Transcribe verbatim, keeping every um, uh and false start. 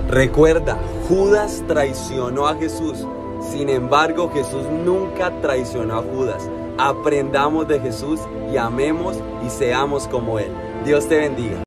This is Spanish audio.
Recuerda, Judas traicionó a Jesús. Sin embargo, Jesús nunca traicionó a Judas. Aprendamos de Jesús y amemos y seamos como Él. Dios te bendiga.